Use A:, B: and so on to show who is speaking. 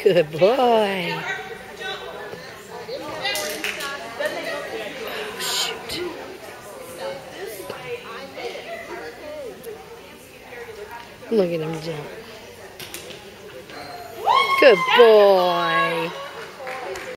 A: Good boy. Oh, shoot. Look at him jump. Good boy.